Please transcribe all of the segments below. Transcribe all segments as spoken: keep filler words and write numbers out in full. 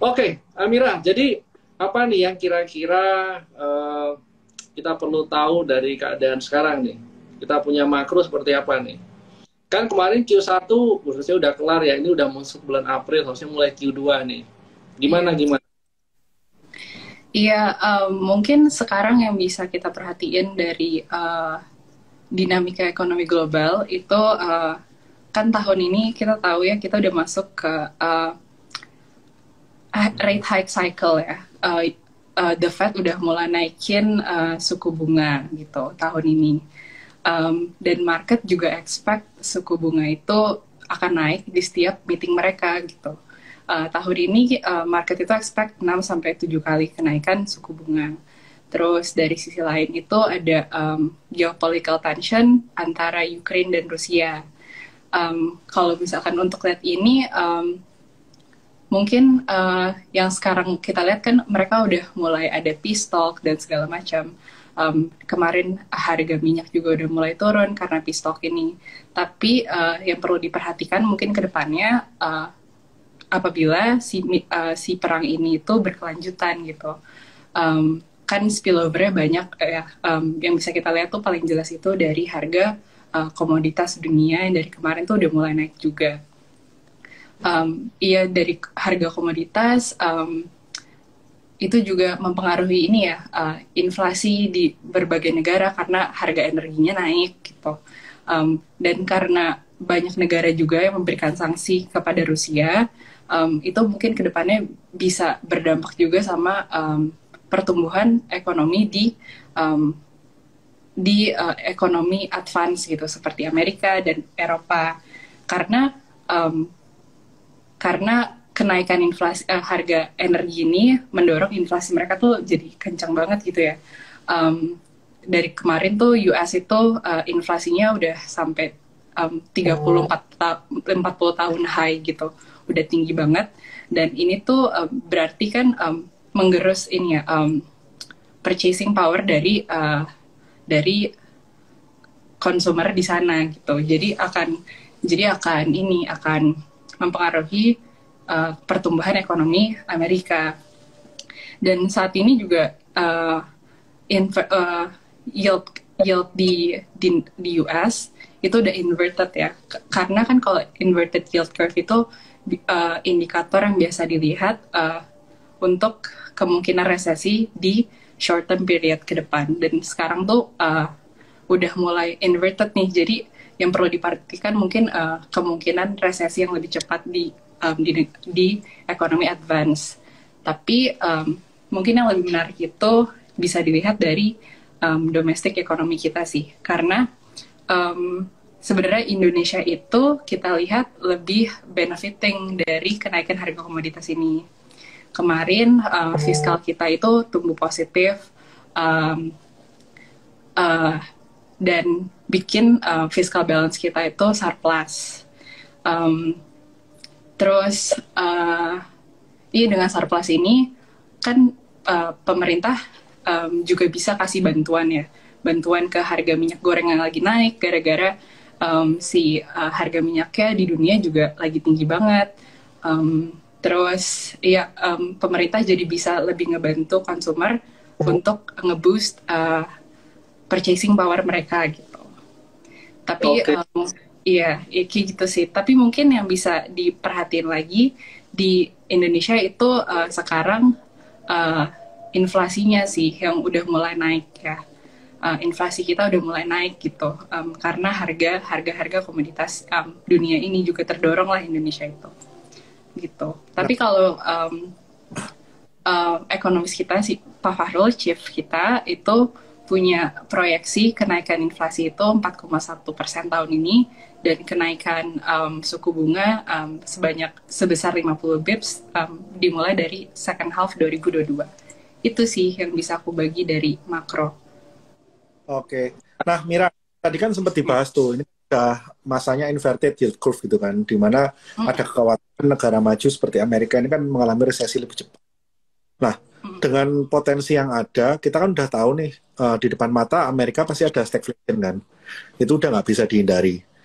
Oke, Amira, jadi apa nih yang kira-kira eh, kita perlu tahu dari keadaan sekarang nih? Kita punya makro seperti apa nih? Kan kemarin Q satu khususnya udah kelar ya, ini udah masuk bulan April, harusnya mulai Q dua nih. Gimana Iya, gimana? iya em, mungkin sekarang yang bisa kita perhatiin dari eh, dinamika ekonomi global itu eh, kan tahun ini kita tahu ya kita udah masuk ke eh, rate hike cycle ya. Eh, eh, the Fed udah mulai naikin eh, suku bunga gitu tahun ini. Um, dan market juga expect suku bunga itu akan naik di setiap meeting mereka gitu. Uh, tahun ini uh, market itu expect enam sampai tujuh kali kenaikan suku bunga. Terus dari sisi lain itu ada um, geopolitical tension antara Ukraine dan Rusia. Um, kalau misalkan untuk lihat ini, um, mungkin uh, yang sekarang kita lihat kan mereka udah mulai ada peace talk dan segala macam. Um, kemarin harga minyak juga udah mulai turun karena peace talk ini. Tapi uh, yang perlu diperhatikan mungkin ke depannya uh, apabila si uh, si perang ini itu berkelanjutan gitu. Um, kan spillover-nya banyak ya. Um, yang bisa kita lihat tuh paling jelas itu dari harga uh, komoditas dunia yang dari kemarin tuh udah mulai naik juga. Um, iya dari harga komoditas um, itu juga mempengaruhi ini ya uh, inflasi di berbagai negara karena harga energinya naik gitu. Um, dan karena banyak negara juga yang memberikan sanksi kepada Rusia, um, itu mungkin kedepannya bisa berdampak juga sama um, pertumbuhan ekonomi di um, di uh, ekonomi advance gitu seperti Amerika dan Eropa karena um, karena kenaikan inflasi uh, harga energi ini mendorong inflasi mereka tuh jadi kencang banget gitu ya. Um, dari kemarin tuh U S itu uh, inflasinya udah sampai um, tiga puluh empat ta- empat puluh tahun high gitu, udah tinggi banget. Dan ini tuh uh, berarti kan um, menggerus ini ya um, purchasing power dari uh, dari konsumer di sana gitu. Jadi akan jadi akan ini akan mempengaruhi uh, pertumbuhan ekonomi Amerika. Dan saat ini juga uh, inver, uh, yield yield di, di di U S itu udah inverted ya. K- karena kan kalau inverted yield curve itu uh, indikator yang biasa dilihat uh, untuk kemungkinan resesi di short term period ke depan. Dan sekarang tuh uh, udah mulai inverted nih. Jadi yang perlu diperhatikan mungkin uh, kemungkinan resesi yang lebih cepat di um, di, di ekonomi advance. Tapi um, mungkin yang lebih menarik itu bisa dilihat dari um, domestik ekonomi kita sih, karena um, sebenarnya Indonesia itu kita lihat lebih benefiting dari kenaikan harga komoditas ini. Kemarin uh, fiskal kita itu tumbuh positif, um, uh, dan bikin uh, fiscal balance kita itu surplus. Um, terus uh, iya dengan surplus ini kan uh, pemerintah um, juga bisa kasih bantuan ya, bantuan ke harga minyak goreng yang lagi naik gara-gara um, si uh, harga minyaknya di dunia juga lagi tinggi banget. Um, terus ya um, pemerintah jadi bisa lebih ngebantu konsumer untuk ngeboost uh, purchasing power mereka gitu. Tapi Oke. um, iya, ya, kayak gitu sih. Tapi mungkin yang bisa diperhatiin lagi di Indonesia itu uh, sekarang uh, inflasinya sih yang udah mulai naik ya. Uh, inflasi kita udah mulai naik gitu um, karena harga harga harga komoditas um, dunia ini juga terdorong lah Indonesia itu gitu. Nah, Tapi kalau um, uh, ekonomis kita si Pak Fahrul, chief kita itu punya proyeksi kenaikan inflasi itu empat koma satu persen tahun ini dan kenaikan um, suku bunga um, sebanyak sebesar lima puluh bips um, dimulai dari second half dua ribu dua puluh dua. Itu sih yang bisa aku bagi dari makro. oke. Nah, Mira, tadi kan sempat dibahas tuh, ini udah masanya inverted yield curve gitu kan, di mana ada kekhawatiran negara maju seperti Amerika ini kan mengalami resesi lebih cepat. Nah, dengan potensi yang ada, kita kan udah tahu nih, uh, di depan mata Amerika pasti ada stagflation kan. Itu udah nggak bisa dihindari.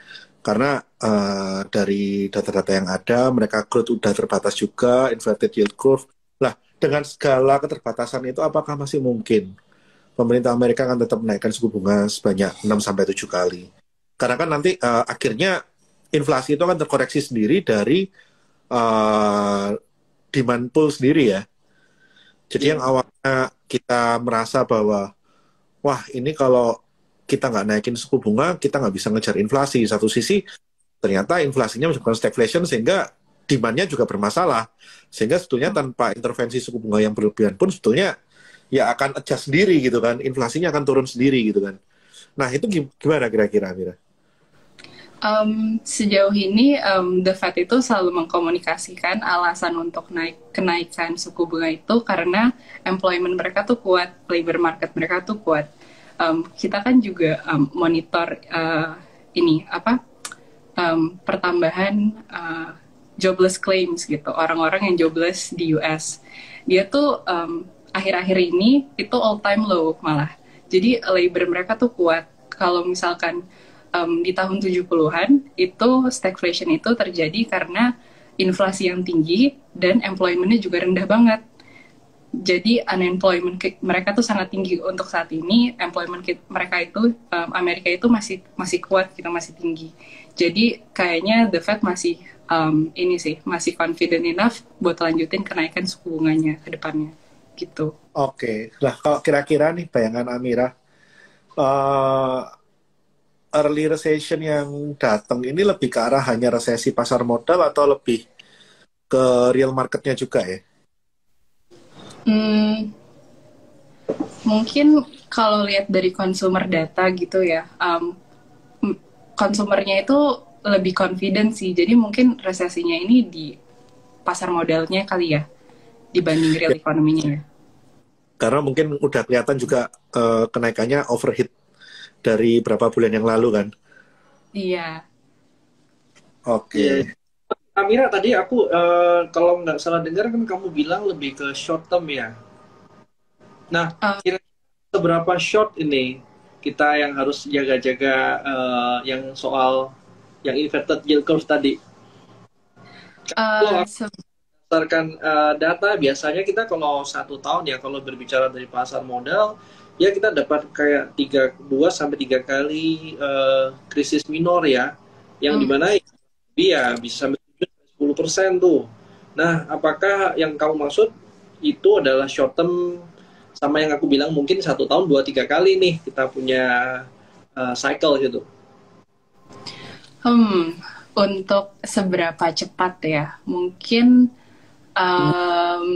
Karena uh, dari data-data yang ada, mereka growth udah terbatas juga, inverted yield curve. Lah, dengan segala keterbatasan itu, apakah masih mungkin pemerintah Amerika akan tetap menaikkan suku bunga sebanyak enam sampai tujuh kali? Karena kan nanti uh, akhirnya inflasi itu akan terkoreksi sendiri dari uh, demand pull sendiri ya. Jadi yeah. yang awalnya kita merasa bahwa, wah ini kalau kita nggak naikin suku bunga, kita nggak bisa ngejar inflasi. Satu sisi, ternyata inflasinya menyebabkan stagflation, sehingga demand-nya juga bermasalah. Sehingga sebetulnya tanpa intervensi suku bunga yang berlebihan pun, sebetulnya ya akan adjust sendiri gitu kan. Inflasinya akan turun sendiri gitu kan. Nah, itu gimana kira-kira, Mira? Um, sejauh ini um, The Fed itu selalu mengkomunikasikan alasan untuk naik kenaikan suku bunga itu karena employment mereka tuh kuat, labor market mereka tuh kuat. Um, kita kan juga um, monitor uh, ini apa um, pertambahan uh, jobless claims gitu, orang-orang yang jobless di U S. Dia tuh um, akhir-akhir ini itu all time low malah. Jadi labor mereka tuh kuat. Kalau misalkan Um, di tahun tujuh puluhan itu stagflation itu terjadi karena inflasi yang tinggi dan employment-nya juga rendah banget. Jadi unemployment mereka tuh sangat tinggi untuk saat ini. Employment mereka itu um, Amerika itu masih masih kuat, kita masih tinggi. Jadi kayaknya The Fed masih um, ini sih masih confident enough buat lanjutin kenaikan suku bunganya ke depannya gitu. Oke, lah kalau kira-kira nih bayangan Amira, uh, early recession yang datang ini lebih ke arah hanya resesi pasar modal atau lebih ke real marketnya juga ya? Hmm, mungkin kalau lihat dari consumer data gitu ya, um, konsumernya itu lebih confident sih. Jadi mungkin resesinya ini di pasar modalnya kali ya, dibanding real ya. Ekonominya ya. Karena mungkin udah kelihatan juga uh, kenaikannya overheat dari berapa bulan yang lalu kan? Iya. Oke. Okay. Amira, tadi aku uh, kalau nggak salah dengar kan kamu bilang lebih ke short term ya. Nah, uh. kira-kira seberapa short ini kita yang harus jaga-jaga uh, yang soal yang inverted yield curve tadi? Kalau uh, berdasarkan uh, data, biasanya kita kalau satu tahun ya, kalau berbicara dari pasar modal, ya kita dapat kayak tiga dua sampai tiga kali uh, krisis minor ya, yang hmm. dimana ya bisa sampai sepuluh persen tuh. Nah, apakah yang kamu maksud itu adalah short term sama yang aku bilang mungkin satu tahun dua tiga kali nih kita punya uh, cycle gitu? Hmm, untuk seberapa cepat ya? Mungkin um,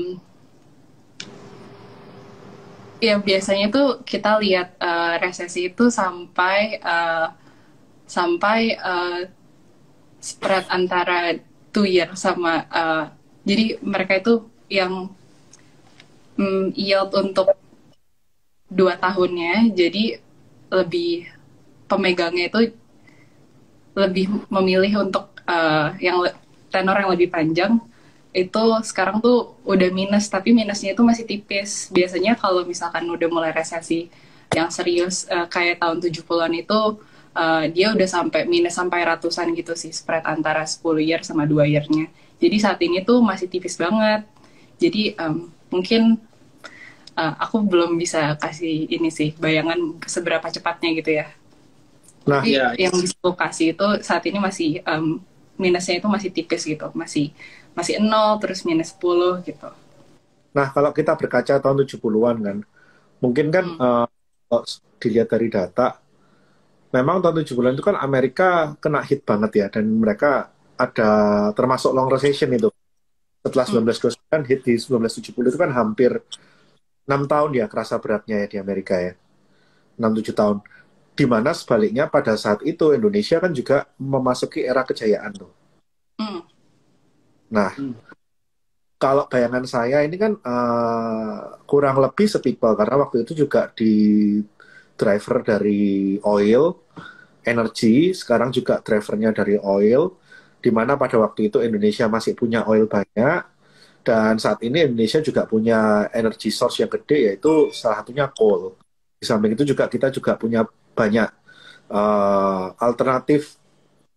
ya biasanya tuh kita lihat uh, resesi itu sampai uh, sampai uh, spread antara two year sama uh, jadi mereka itu yang um, yield untuk dua tahunnya, jadi lebih pemegangnya itu lebih memilih untuk uh, yang tenor yang lebih panjang. Itu sekarang tuh udah minus, tapi minusnya itu masih tipis. Biasanya kalau misalkan udah mulai resesi yang serius uh, kayak tahun tujuh puluhan itu uh, dia udah sampai minus sampai ratusan gitu sih spread antara sepuluh year sama dua year-nya. Jadi saat ini tuh masih tipis banget. Jadi um, mungkin uh, aku belum bisa kasih ini sih bayangan seberapa cepatnya gitu ya. Nah, tapi ya, yang bisa aku kasih itu saat ini masih um, minusnya itu masih tipis gitu, masih masih nol terus minus sepuluh gitu. Nah, kalau kita berkaca tahun tujuh puluhan kan, mungkin kan hmm. uh, dilihat dari data, memang tahun tujuh puluhan itu kan Amerika kena hit banget ya, dan mereka ada termasuk long recession itu. Setelah seribu sembilan ratus dua puluh sembilan, hit di seribu sembilan ratus tujuh puluh itu kan hampir enam tahun ya kerasa beratnya ya di Amerika ya. enam tujuh tahun. Di mana sebaliknya pada saat itu Indonesia kan juga memasuki era kejayaan tuh. Hmm. Nah, hmm. kalau bayangan saya ini kan uh, kurang lebih setipel karena waktu itu juga di driver dari oil, energi, sekarang juga drivernya dari oil, di mana pada waktu itu Indonesia masih punya oil banyak, dan saat ini Indonesia juga punya energy source yang gede, yaitu salah satunya coal. Di samping itu juga kita juga punya banyak uh, alternatif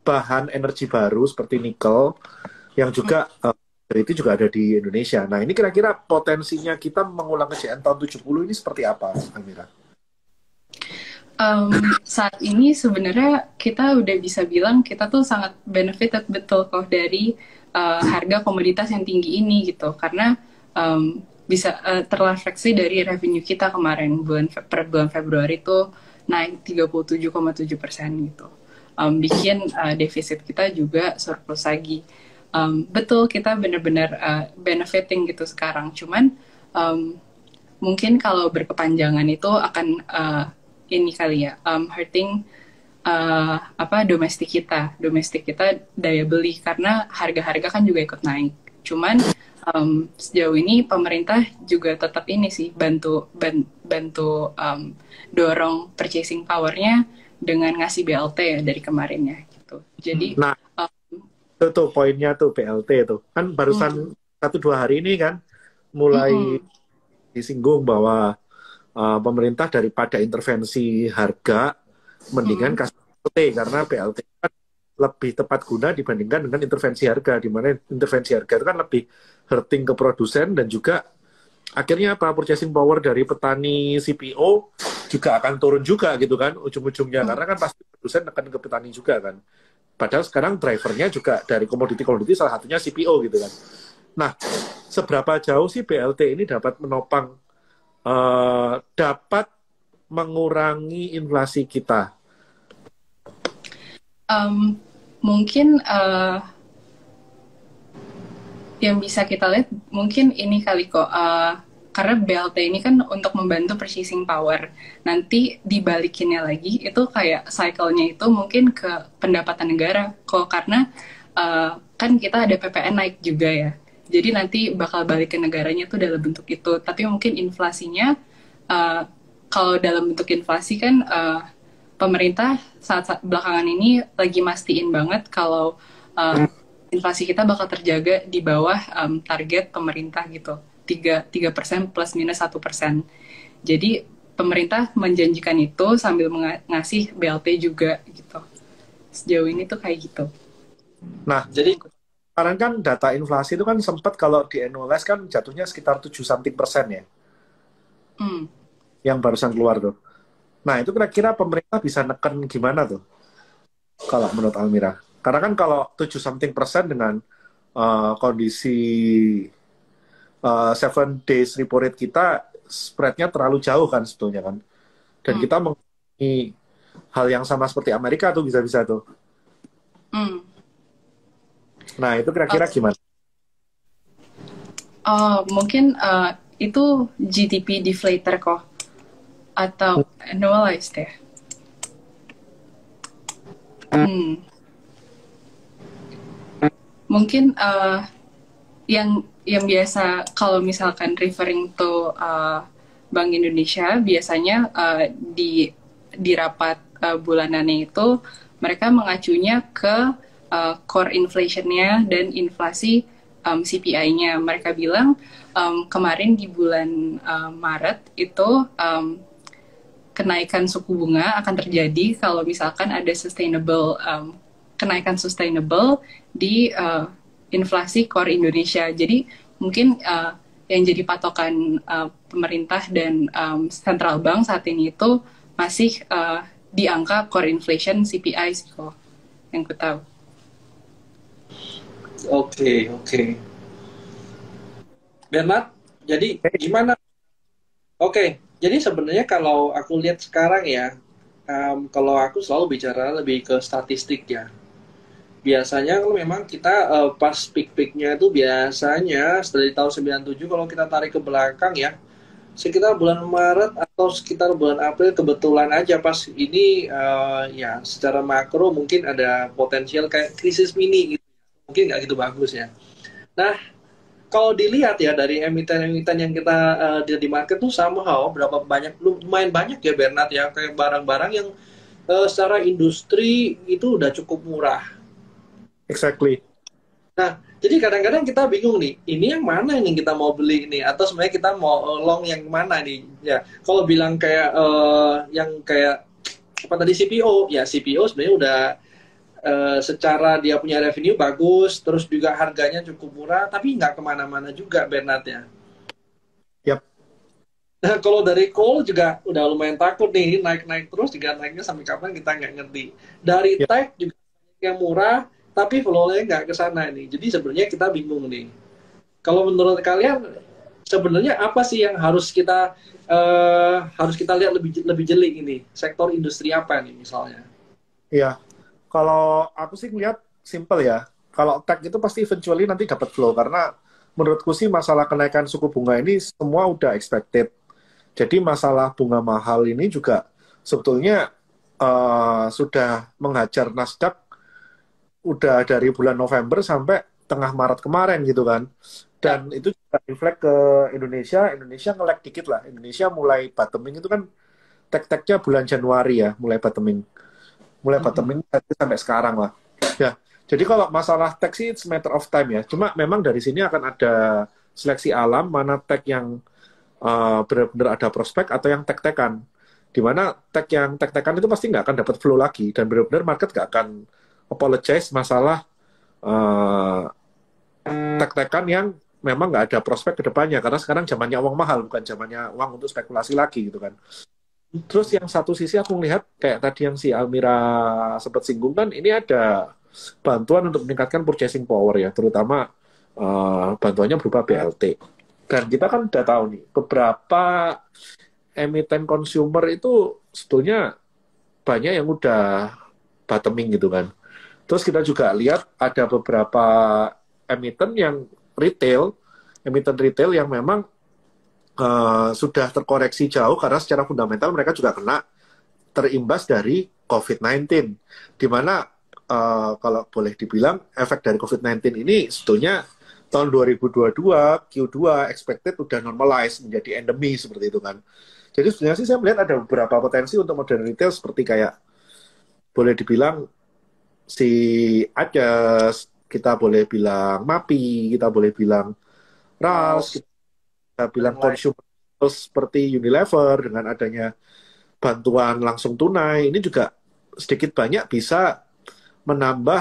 bahan energi baru seperti nikel yang juga uh, itu juga ada di Indonesia. Nah, ini kira-kira potensinya kita mengulang kejayaan tahun tujuh puluh ini seperti apa, Almira? Um, saat ini sebenarnya kita udah bisa bilang kita tuh sangat benefited betul kok dari uh, harga komoditas yang tinggi ini gitu, karena um, bisa uh, terrefleksi dari revenue kita kemarin bulan per bulan Februari tuh naik tiga puluh tujuh koma tujuh persen gitu, um, bikin uh, defisit kita juga surplus lagi. Um, betul kita benar-benar uh, benefiting gitu sekarang, cuman um, mungkin kalau berkepanjangan itu akan uh, ini kali ya, um, hurting uh, apa domestik kita, domestik kita daya beli karena harga-harga kan juga ikut naik. Cuman um, sejauh ini pemerintah juga tetap ini sih bantu ban, bantu um, dorong purchasing power-nya dengan ngasih B L T ya dari kemarinnya gitu. Jadi nah, um, itu tuh poinnya tuh B L T tuh kan barusan hmm. satu dua hari ini kan mulai hmm. disinggung bahwa uh, pemerintah daripada intervensi harga mendingan hmm. kasih B L T karena B L T kan lebih tepat guna dibandingkan dengan intervensi harga, di mana intervensi harga itu kan lebih hurting ke produsen dan juga akhirnya apa purchasing power dari petani C P O juga akan turun juga gitu kan ujung-ujungnya hmm. karena kan pasti produsen akan ke petani juga kan. Padahal sekarang drivernya juga dari komoditi-komoditi salah satunya C P O gitu kan. Nah, seberapa jauh sih B L T ini dapat menopang, uh, dapat mengurangi inflasi kita? Um, mungkin uh, yang bisa kita lihat mungkin ini kali kok, uh, karena B L T ini kan untuk membantu purchasing power. Nanti dibalikinnya lagi, itu kayak cycle-nya itu mungkin ke pendapatan negara. Kok karena uh, kan kita ada P P N naik juga ya. Jadi nanti bakal balik ke negaranya tuh dalam bentuk itu. Tapi mungkin inflasinya, uh, kalau dalam bentuk inflasi kan uh, pemerintah saat-saat belakangan ini lagi mastiin banget kalau uh, inflasi kita bakal terjaga di bawah um, target pemerintah gitu. tiga persen plus minus satu persen. Jadi pemerintah menjanjikan itu sambil ngasih B L T juga gitu. Sejauh ini tuh kayak gitu. Nah, jadi sekarang kan data inflasi itu kan sempat kalau di annualize kan jatuhnya sekitar tujuh something persen ya. Hmm. Yang barusan keluar tuh. Nah, itu kira-kira pemerintah bisa neken gimana tuh? Kalau menurut Almira. Karena kan kalau tujuh something persen dengan uh, kondisi Uh, seven days repo rate kita spreadnya terlalu jauh kan sebetulnya kan, dan hmm. kita mengalami hal yang sama seperti Amerika tuh bisa-bisa tuh. Hmm. Nah itu kira-kira gimana? Oh mungkin uh, itu G D P deflator kok atau hmm. annualized ya. Hmm. Mungkin uh, yang yang biasa kalau misalkan referring to uh, Bank Indonesia biasanya uh, di di rapat uh, bulanannya itu mereka mengacunya ke uh, core inflation-nya dan inflasi um, C P I-nya. Mereka bilang um, kemarin di bulan uh, Maret itu um, kenaikan suku bunga akan terjadi kalau misalkan ada sustainable um, kenaikan sustainable di uh, inflasi core Indonesia. Jadi mungkin uh, yang jadi patokan uh, pemerintah dan um, central bank saat ini itu masih uh, di angka core inflation C P I sih kok yang ku tahu. Oke, oke. Bernard, jadi gimana? Oke, jadi sebenarnya kalau aku lihat sekarang ya, um, kalau aku selalu bicara lebih ke statistik ya. Biasanya kalau memang kita uh, pas peak-peaknya itu biasanya setelah tahun sembilan puluh tujuh kalau kita tarik ke belakang ya, sekitar bulan Maret atau sekitar bulan April kebetulan aja pas ini uh, ya secara makro mungkin ada potensial kayak krisis mini gitu. Mungkin nggak gitu bagus ya. Nah, kalau dilihat ya dari emiten-emiten yang kita uh, di market tuh somehow berapa banyak, lumayan banyak ya Bernard ya, kayak barang-barang yang uh, secara industri itu udah cukup murah. Exactly. Nah, jadi kadang-kadang kita bingung nih, ini yang mana yang kita mau beli ini, atau sebenarnya kita mau long yang mana nih? Ya, kalau bilang kayak uh, yang kayak apa tadi C P O, ya C P O sebenarnya udah uh, secara dia punya revenue bagus, terus juga harganya cukup murah, tapi nggak kemana-mana juga Bernard ya. Yap. Nah, kalau dari coal juga udah lumayan takut nih, naik-naik terus juga naiknya sampai kapan kita nggak ngerti. Dari Yap. tech juga yang murah, tapi flow-nya nggak ke sana nih. Jadi sebenarnya kita bingung nih. Kalau menurut kalian, sebenarnya apa sih yang harus kita uh, harus kita lihat lebih lebih jeli ini? Sektor industri apa nih misalnya? Iya. Kalau aku sih ngeliat simple ya. Kalau tech itu pasti eventually nanti dapat flow karena menurutku sih masalah kenaikan suku bunga ini semua udah expected. Jadi masalah bunga mahal ini juga sebetulnya uh, sudah menghajar Nasdaq udah dari bulan November sampai tengah Maret kemarin gitu kan. Dan itu juga reflect ke Indonesia. Indonesia nge-lag dikit lah. Indonesia mulai bottoming itu kan tech-technya bulan Januari ya, mulai bottoming. Mulai bottoming sampai sekarang lah. Ya, jadi kalau masalah tech sih it's matter of time ya. Cuma memang dari sini akan ada seleksi alam mana tech yang uh, benar-benar ada prospek atau yang tech-tekan. Dimana tech yang tech-tekan itu pasti nggak akan dapat flow lagi dan benar-benar market nggak akan apologize masalah uh, tech-tekan yang memang nggak ada prospek ke depannya karena sekarang zamannya uang mahal bukan zamannya uang untuk spekulasi lagi gitu kan. Terus yang satu sisi aku melihat kayak tadi yang si Almira sempat singgung kan ini ada bantuan untuk meningkatkan purchasing power ya terutama uh, bantuannya berupa B L T. Dan kita kan udah tahu nih beberapa emiten consumer itu sebetulnya banyak yang udah bottoming gitu kan. Terus kita juga lihat ada beberapa emiten yang retail, emiten retail yang memang uh, sudah terkoreksi jauh karena secara fundamental mereka juga kena terimbas dari covid sembilan belas. Di mana uh, kalau boleh dibilang efek dari covid sembilan belas ini sebetulnya tahun dua ribu dua puluh dua Q dua expected udah normalize menjadi endemi seperti itu kan. Jadi sebenarnya sih saya melihat ada beberapa potensi untuk modern retail seperti kayak boleh dibilang si Ajas, kita boleh bilang Mapi, kita boleh bilang Rals, kita bilang consumer seperti Unilever dengan adanya bantuan langsung tunai, ini juga sedikit banyak bisa menambah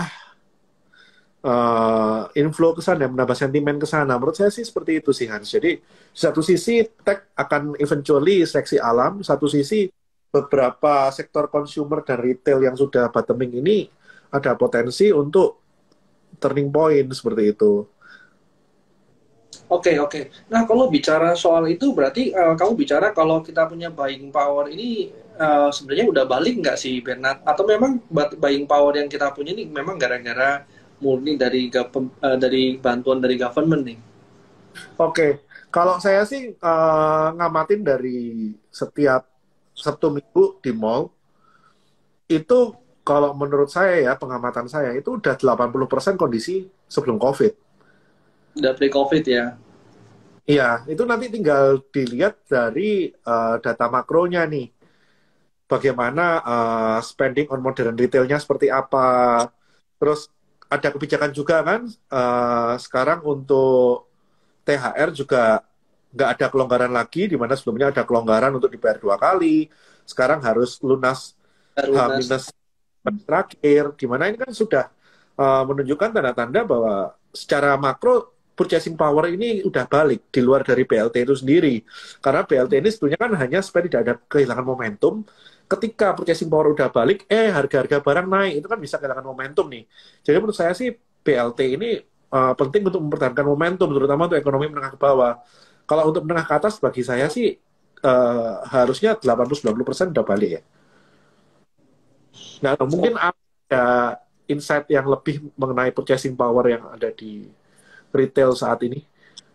uh, inflow ke sana, menambah sentimen ke sana. Menurut saya sih seperti itu sih Hans. Jadi satu sisi tech akan eventually seleksi alam, satu sisi beberapa sektor consumer dan retail yang sudah bottoming ini ada potensi untuk turning point seperti itu. Oke, okay, oke. Okay. Nah, kalau bicara soal itu berarti uh, kamu bicara kalau kita punya buying power ini uh, sebenarnya udah balik nggak sih Bernard? Atau memang buying power yang kita punya ini memang gara-gara murni dari uh, dari bantuan dari government nih? Oke, okay. Kalau saya sih uh, ngamatin dari setiap Sabtu Minggu di mall itu kalau menurut saya ya, pengamatan saya, itu udah delapan puluh persen kondisi sebelum COVID. Udah pre-COVID ya? Iya, itu nanti tinggal dilihat dari uh, data makronya nih. Bagaimana uh, spending on modern retail-nya seperti apa. Terus ada kebijakan juga kan, uh, sekarang untuk T H R juga nggak ada kelonggaran lagi, di mana sebelumnya ada kelonggaran untuk dibayar dua kali. Sekarang harus lunas H minus terakhir, di mana ini kan sudah uh, menunjukkan tanda-tanda bahwa secara makro purchasing power ini udah balik di luar dari B L T itu sendiri. Karena B L T ini sebetulnya kan hanya supaya tidak ada kehilangan momentum. Ketika purchasing power udah balik, eh harga-harga barang naik, itu kan bisa kehilangan momentum nih. Jadi menurut saya sih B L T ini uh, penting untuk mempertahankan momentum, terutama untuk ekonomi menengah ke bawah. Kalau untuk menengah ke atas, bagi saya sih uh, harusnya delapan puluh sampai sembilan puluh persen udah balik ya. Nah, mungkin ada insight yang lebih mengenai purchasing power yang ada di retail saat ini?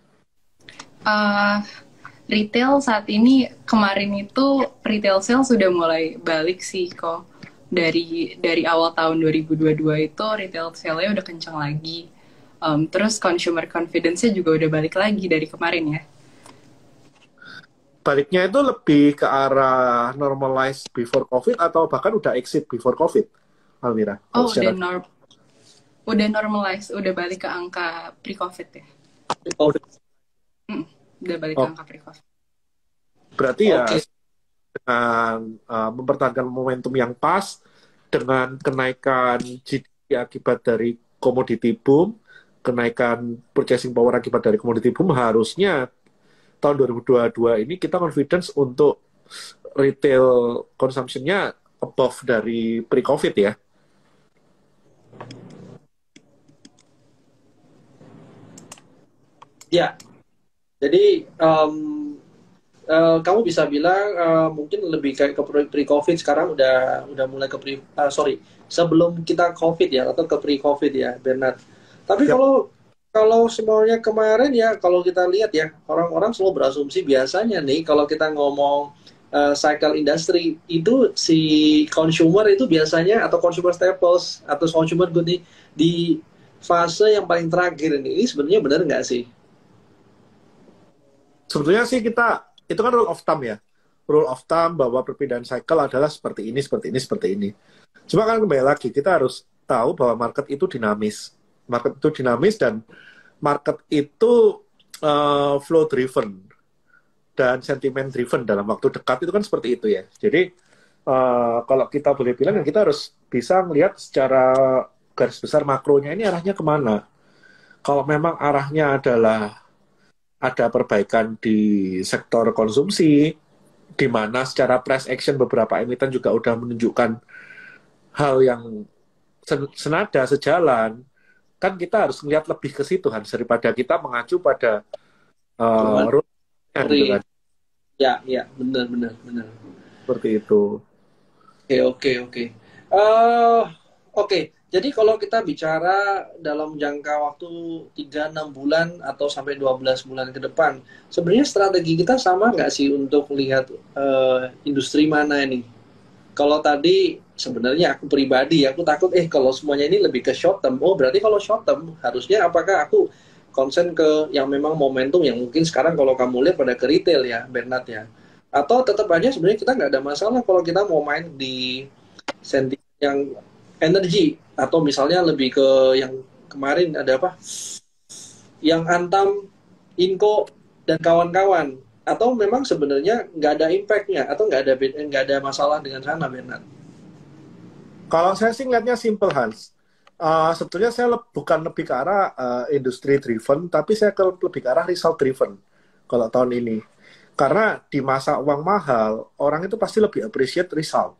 Uh, retail saat ini, kemarin itu retail sales sudah mulai balik sih kok. Dari dari awal tahun dua ribu dua puluh dua itu retail sale-nya udah kencang lagi. Um, terus consumer confidence-nya juga udah balik lagi dari kemarin ya. Baliknya itu lebih ke arah normalize before COVID atau bahkan udah exit before COVID, Almira? Oh, secara... udah, norm... udah normalize, udah balik ke angka pre-COVID ya? Oh, hmm, udah balik oh. ke angka pre-COVID. Berarti okay. ya dengan uh, mempertahankan momentum yang pas, dengan kenaikan G D akibat dari commodity boom, kenaikan purchasing power akibat dari commodity boom, harusnya tahun dua ribu dua puluh dua ini kita confidence untuk retail consumption-nya above dari pre-COVID ya. Ya, jadi um, uh, kamu bisa bilang uh, mungkin lebih kayak ke pre-COVID, sekarang udah udah mulai ke pre, uh, sorry, sebelum kita COVID ya, atau ke pre-COVID ya, Bernard. Tapi yep. kalau kalau semuanya kemarin ya, kalau kita lihat ya, orang-orang selalu berasumsi biasanya nih, kalau kita ngomong uh, cycle industry, itu si consumer itu biasanya, atau consumer staples, atau consumer good nih, di fase yang paling terakhir ini, ini sebenarnya benar nggak sih? Sebetulnya sih kita, itu kan rule of thumb ya. Rule of thumb bahwa perpindahan cycle adalah seperti ini, seperti ini, seperti ini. Cuma kan kembali lagi, kita harus tahu bahwa market itu dinamis. Market itu dinamis dan market itu uh, flow driven dan sentiment driven dalam waktu dekat itu kan seperti itu ya. Jadi uh, kalau kita boleh bilang, kita harus bisa melihat secara garis besar makronya ini arahnya kemana. Kalau memang arahnya adalah ada perbaikan di sektor konsumsi, di mana secara price action beberapa emiten juga udah menunjukkan hal yang senada, sejalan, kan kita harus melihat lebih ke situ, Hans, daripada kita mengacu pada uh, rule-nya, gitu kan. Ya, ya, benar, benar, benar. Seperti itu. Oke, oke, oke. Uh, oke. Jadi kalau kita bicara dalam jangka waktu tiga enam bulan atau sampai dua belas bulan ke depan, sebenarnya strategi kita sama nggak sih untuk lihat uh, industri mana ini? Kalau tadi sebenarnya aku pribadi, aku takut eh kalau semuanya ini lebih ke short term. Oh berarti kalau short term, harusnya apakah aku konsen ke yang memang momentum yang mungkin sekarang kalau kamu lihat pada ke retail ya, Bernard ya. Atau tetap aja sebenarnya kita nggak ada masalah kalau kita mau main di sentimen yang energi, atau misalnya lebih ke yang kemarin ada apa? Yang Antam, Inco, dan kawan-kawan. Atau memang sebenarnya nggak ada impact-nya, atau nggak ada nggak ada masalah dengan sana, Bernard? Kalau saya sih ngeliatnya simple, Hans. Uh, sebetulnya saya le bukan lebih ke arah uh, industry driven, tapi saya ke lebih ke arah result driven kalau tahun ini. Karena di masa uang mahal, orang itu pasti lebih appreciate result.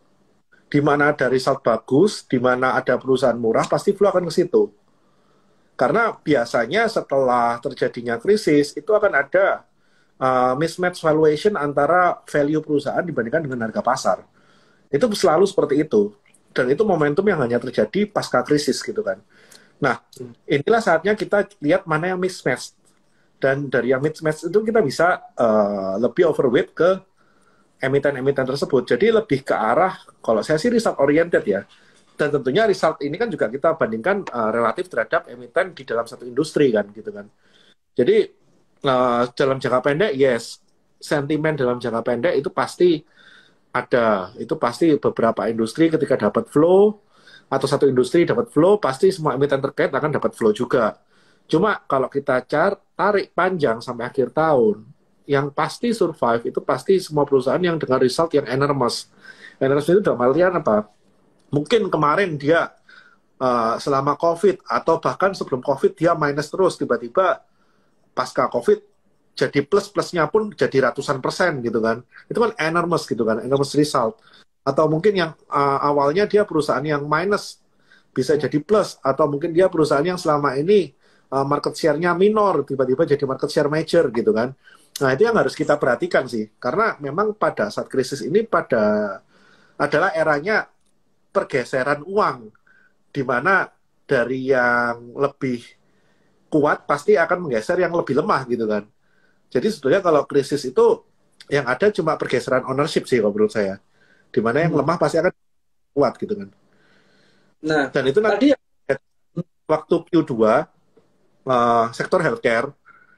Di mana ada result bagus, di mana ada perusahaan murah, pasti flow akan ke situ. Karena biasanya setelah terjadinya krisis, itu akan ada uh, mismatch valuation antara value perusahaan dibandingkan dengan harga pasar. Itu selalu seperti itu. Dan itu momentum yang hanya terjadi pasca krisis gitu kan. Nah, inilah saatnya kita lihat mana yang mismatch. Dan dari yang mismatch itu kita bisa uh, lebih overweight ke emiten-emiten tersebut. Jadi lebih ke arah, kalau saya sih result oriented ya. Dan tentunya result ini kan juga kita bandingkan uh, relatif terhadap emiten di dalam satu industri kan gitu kan. Jadi uh, dalam jangka pendek, yes, sentimen dalam jangka pendek itu pasti ada. Itu pasti beberapa industri ketika dapat flow, atau satu industri dapat flow, pasti semua emiten terkait akan dapat flow juga. Cuma kalau kita car tarik panjang sampai akhir tahun, yang pasti survive itu pasti semua perusahaan yang dengan result yang enormous. Enormous itu dalam artian apa? Mungkin kemarin dia uh, selama COVID atau bahkan sebelum COVID dia minus terus, tiba-tiba pasca COVID jadi plus-plusnya pun jadi ratusan persen gitu kan. Itu kan enormous gitu kan, enormous result. Atau mungkin yang uh, awalnya dia perusahaan yang minus bisa jadi plus, atau mungkin dia perusahaan yang selama ini uh, market share-nya minor tiba-tiba jadi market share major gitu kan. Nah, itu yang harus kita perhatikan sih. Karena memang pada saat krisis ini pada adalah eranya pergeseran uang. Di mana dari yang lebih kuat pasti akan menggeser yang lebih lemah gitu kan. Jadi sebetulnya kalau krisis itu yang ada cuma pergeseran ownership sih kalau menurut saya. Di mana yang hmm. lemah pasti akan kuat gitu kan. Nah, dan itu nanti waktu Q dua uh, sektor healthcare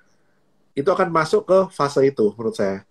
itu akan masuk ke fase itu menurut saya.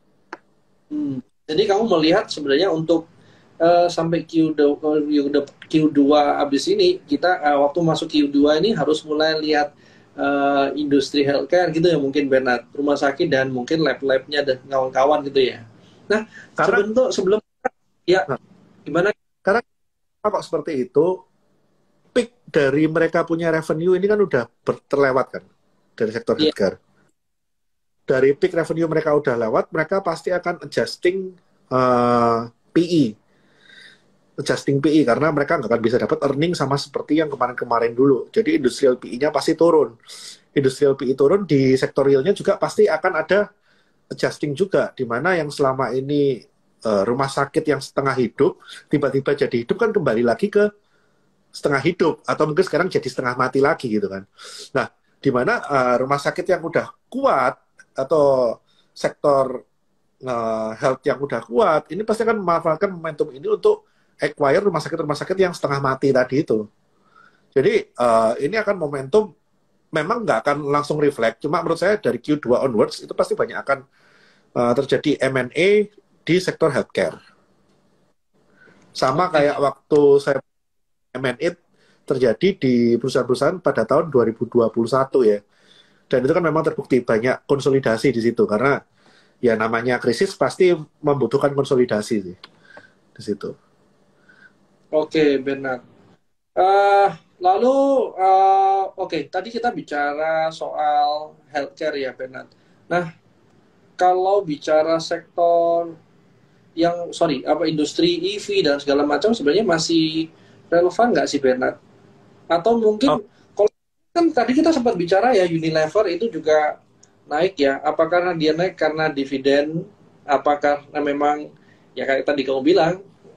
Hmm. Jadi kamu melihat sebenarnya untuk uh, sampai Q dua, Q dua abis ini kita uh, waktu masuk Q dua ini harus mulai lihat uh, industri healthcare gitu ya mungkin Bernard, rumah sakit dan mungkin lab-labnya dan kawan-kawan gitu ya. Nah, karena sebelum sebelum ya nah, gimana? Karena kok seperti itu peak dari mereka punya revenue ini kan udah ber- terlewat kan dari sektor Iya. healthcare. Dari peak revenue mereka udah lewat, mereka pasti akan adjusting uh, P E, adjusting P E karena mereka nggak akan bisa dapat earning sama seperti yang kemarin-kemarin dulu. Jadi industrial P E-nya pasti turun. Industrial P E turun, di sektor realnya juga pasti akan ada adjusting juga, di mana yang selama ini uh, rumah sakit yang setengah hidup tiba-tiba jadi hidup kan kembali lagi ke setengah hidup atau mungkin sekarang jadi setengah mati lagi gitu kan. Nah, di mana uh, rumah sakit yang udah kuat atau sektor uh, health yang udah kuat ini pasti akan memanfaatkan momentum ini untuk acquire rumah sakit-rumah sakit yang setengah mati tadi itu. Jadi uh, ini akan momentum memang nggak akan langsung reflect, cuma menurut saya dari Q dua onwards itu pasti banyak akan uh, terjadi M and A di sektor healthcare. Sama Oke. kayak waktu saya M and A terjadi di perusahaan-perusahaan pada tahun dua ribu dua puluh satu ya. Dan itu kan memang terbukti banyak konsolidasi di situ karena ya namanya krisis pasti membutuhkan konsolidasi sih di situ. Oke, Bernard. Eh, lalu, eh, oke, tadi kita bicara soal healthcare ya, Bernard. Nah, kalau bicara sektor yang, sorry, apa industri E V dan segala macam sebenarnya masih relevan nggak sih, Bernard? Atau Oh, mungkin, kalau kan tadi kita sempat bicara ya, Unilever itu juga naik ya. Apakah karena dia naik karena dividen? Apakah karena memang, ya kayak tadi kamu bilang,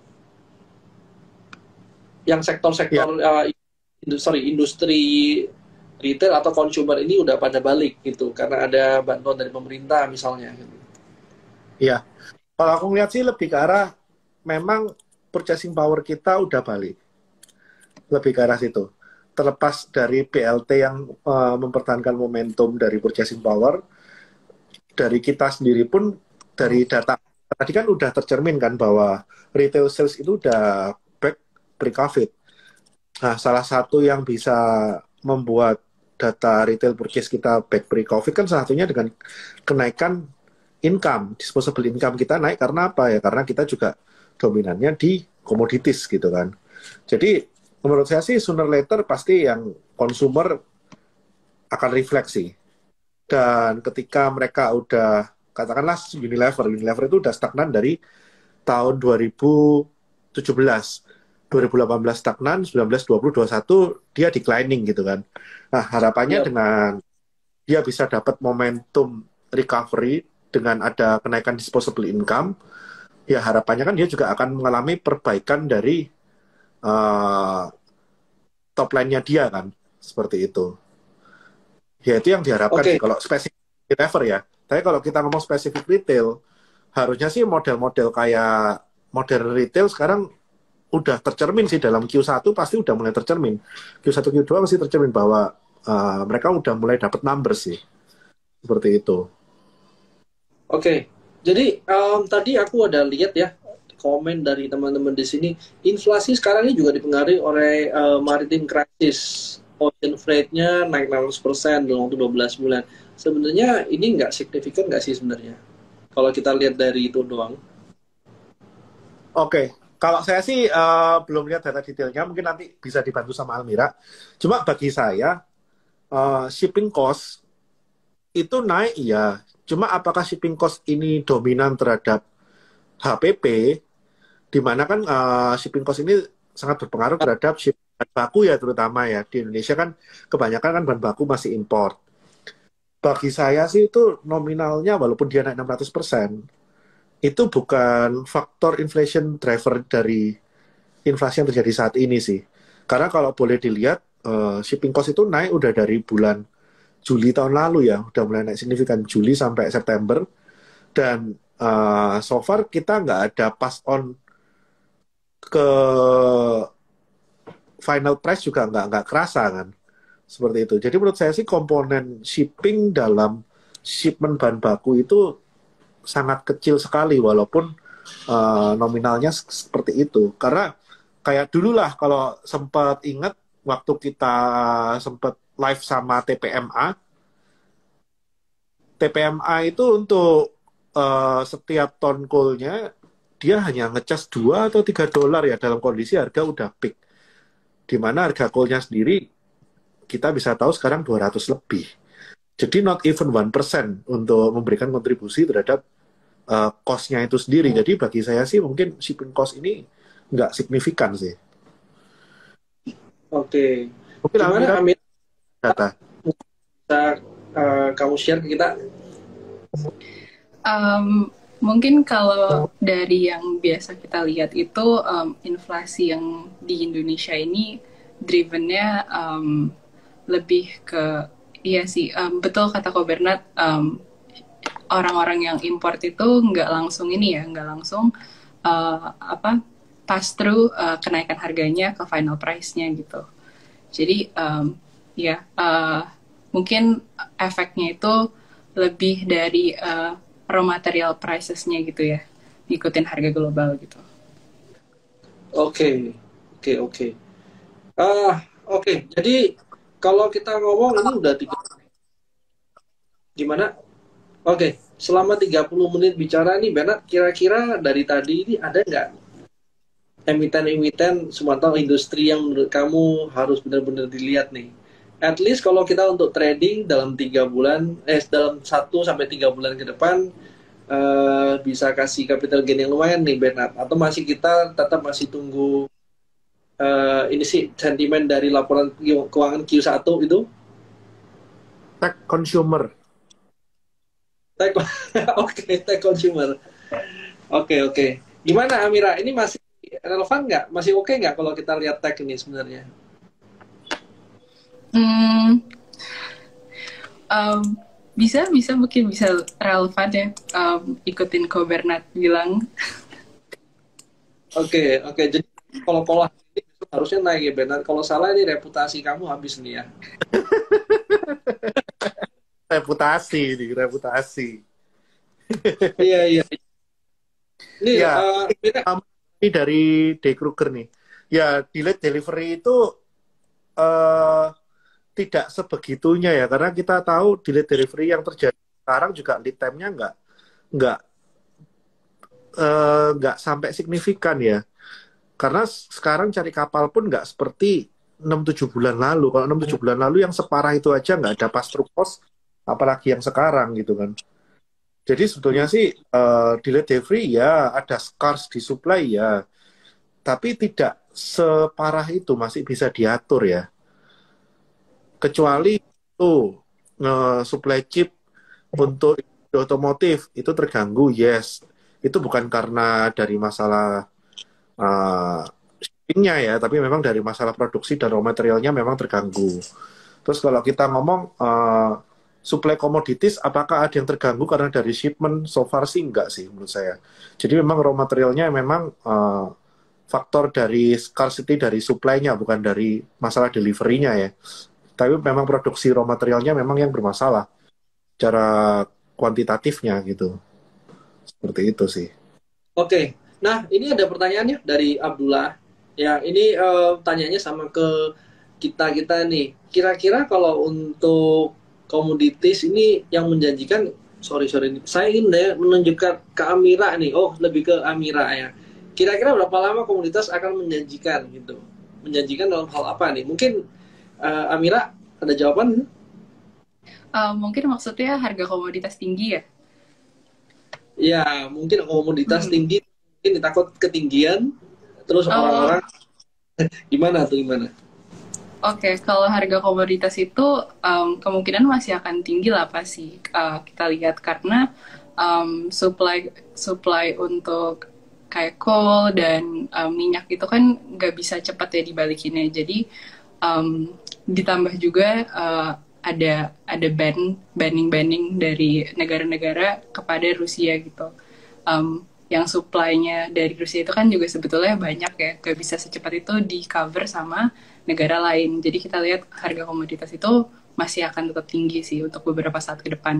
yang ya, sektor-sektor uh, industri, sorry, industri retail atau consumer ini udah pada balik gitu karena ada bantuan dari pemerintah misalnya gitu. ya. Kalau aku ngeliat sih lebih ke arah memang purchasing power kita udah balik. Lebih ke arah situ. Terlepas dari B L T yang uh, mempertahankan momentum dari purchasing power, dari kita sendiri pun dari data tadi kan udah tercermin kan bahwa retail sales itu udah back pre-COVID. Nah, salah satu yang bisa membuat data retail purchase kita back pre-COVID kan salah satunya dengan kenaikan income, disposable income kita naik karena apa ya? Karena kita juga dominannya di commodities gitu kan. Jadi menurut saya sih sooner later pasti yang consumer akan refleksi. Dan ketika mereka udah, katakanlah Unilever, Unilever itu udah stagnan dari tahun dua ribu tujuh belas. dua ribu delapan belas stagnan, sembilan belas, dua puluh, dua puluh satu dia declining gitu kan. Nah, harapannya Ya, dengan dia bisa dapat momentum recovery dengan ada kenaikan disposable income, ya harapannya kan dia juga akan mengalami perbaikan dari uh, top line-nya dia kan, seperti itu. Ya itu yang diharapkan sih oke. kalau spesifik lever ya. Tapi kalau kita ngomong spesifik retail, harusnya sih model-model kayak modern retail sekarang udah tercermin sih dalam Q satu pasti udah mulai tercermin. Q satu Q dua pasti tercermin bahwa uh, mereka udah mulai dapat numbers sih. Seperti itu. Oke. Jadi em, tadi aku ada lihat ya komen dari teman-teman di sini, inflasi sekarang ini juga dipengaruhi oleh eh, maritim crisis. Ocean freight-nya naik enam ratus persen dalam waktu dua belas bulan. Sebenarnya ini nggak signifikan nggak sih sebenarnya? Kalau kita lihat dari itu doang. Oke, kalau saya sih uh, belum lihat data detailnya, mungkin nanti bisa dibantu sama Almira. Cuma bagi saya, uh, shipping cost itu naik ya. Cuma apakah shipping cost ini dominan terhadap H P P, di mana kan uh, shipping cost ini sangat berpengaruh terhadap shipping bahan baku ya terutama ya. Di Indonesia kan kebanyakan kan bahan baku masih import. Bagi saya sih itu nominalnya walaupun dia naik enam ratus persen, itu bukan faktor inflation driver dari inflasi yang terjadi saat ini sih. Karena kalau boleh dilihat, uh, shipping cost itu naik udah dari bulan Juli tahun lalu ya, udah mulai naik signifikan Juli sampai September. Dan uh, so far kita nggak ada pass on ke final price juga nggak nggak kerasa kan. Seperti itu. Jadi menurut saya sih komponen shipping dalam shipment bahan baku itu sangat kecil sekali walaupun uh, nominalnya seperti itu. Karena kayak dulu lah kalau sempat ingat waktu kita sempat live sama T P M A, T P M A itu untuk uh, setiap ton coal-nya dia hanya ngecas dua atau tiga dolar ya dalam kondisi harga udah peak. di mana harga coal-nya sendiri kita bisa tahu sekarang dua ratus lebih. Jadi not even one percent untuk memberikan kontribusi terhadap uh, cost-nya itu sendiri. Jadi bagi saya sih mungkin shipping cost ini nggak signifikan sih. Oke. Mungkin Gimana Amira Amir? data. Bisa uh, kamu share ke kita? Um, mungkin kalau dari yang biasa kita lihat itu um, inflasi yang di Indonesia ini drivennya um, lebih ke iya sih um, betul kata Ko Bernard, um, orang-orang yang import itu nggak langsung ini ya nggak langsung uh, apa pass through uh, kenaikan harganya ke final price-nya gitu. Jadi um, ya uh, mungkin efeknya itu lebih dari uh, raw material prices-nya gitu ya, ngikutin harga global gitu. Oke, oke, oke. Ah, oke. Jadi kalau kita ngomong ini udah tiga, gimana? Oke, selama tiga puluh menit bicara nih, Bernard, kira-kira dari tadi ini ada nggak emiten-emiten semata industri yang menurut kamu harus benar-benar dilihat nih? At least kalau kita untuk trading dalam tiga bulan, eh dalam satu sampai tiga bulan ke depan, uh, bisa kasih capital gain yang lumayan nih, Bernard. Atau masih kita tetap masih tunggu uh, ini sih sentimen dari laporan keuangan Q satu itu? Tech consumer. Tech, oke, okay, tech consumer. Oke, okay, oke. Okay. Gimana Amira? Ini masih relevan nggak? Masih oke okay nggak kalau kita lihat tech ini sebenarnya? Hmm, um, bisa, bisa mungkin bisa relevan ya. Um, ikutin Ko Bernard bilang. Oke, okay, oke. Okay. Jadi kalau pola ini harusnya naik ya Bernard. Kalau salah ini reputasi kamu habis nih ya. reputasi nih, reputasi. Iya, iya. Ini, ya, uh, ini dari D. Kruger nih. Ya, delayed delivery itu uh, tidak sebegitunya ya, karena kita tahu delayed delivery yang terjadi sekarang juga lead time-nya nggak nggak uh, nggak sampai signifikan ya. Karena sekarang cari kapal pun nggak seperti enam tujuh bulan lalu. Kalau enam tujuh bulan lalu yang separah itu aja nggak ada pass-through cost, apalagi yang sekarang gitu kan. Jadi sebetulnya sih uh, delayed delivery ya ada scarce di supply ya, tapi tidak separah itu, masih bisa diatur ya. Kecuali itu uh, supply chip untuk otomotif itu terganggu, yes. Itu bukan karena dari masalah uh, shippingnya ya, tapi memang dari masalah produksi dan raw materialnya memang terganggu. Terus kalau kita ngomong uh, supply commodities, apakah ada yang terganggu karena dari shipment? So far sih enggak sih menurut saya. Jadi memang raw materialnya memang uh, faktor dari scarcity dari supply-nya, bukan dari masalah delivery-nya ya. Tapi memang produksi raw materialnya memang yang bermasalah secara kuantitatifnya gitu. Seperti itu sih. Oke, nah ini ada pertanyaannya dari Abdullah. Ya, ini uh, tanyanya sama ke kita-kita nih. Kira-kira kalau untuk komoditis ini yang menjanjikan, sorry sorry, saya ingin ya menunjukkan ke Amira nih. Oh, lebih ke Amira ya. Kira-kira berapa lama komoditas akan menjanjikan gitu? Menjanjikan dalam hal apa nih? Mungkin uh, Amira ada jawaban? Uh, mungkin maksudnya harga komoditas tinggi ya? Ya, mungkin komoditas hmm. tinggi, mungkin ditakut ketinggian, terus oh. orang-orang gimana tuh gimana? Oke, okay, kalau harga komoditas itu um, kemungkinan masih akan tinggi lah pasti uh, kita lihat karena um, supply supply untuk kayak coal dan um, minyak itu kan nggak bisa cepat ya dibalikinnya. Jadi um, ditambah juga uh, ada ada ban banning banning dari negara-negara kepada Rusia gitu. Um, yang supply-nya dari Rusia itu kan juga sebetulnya banyak ya, nggak bisa secepat itu di cover sama negara lain. Jadi kita lihat harga komoditas itu masih akan tetap tinggi sih untuk beberapa saat ke depan.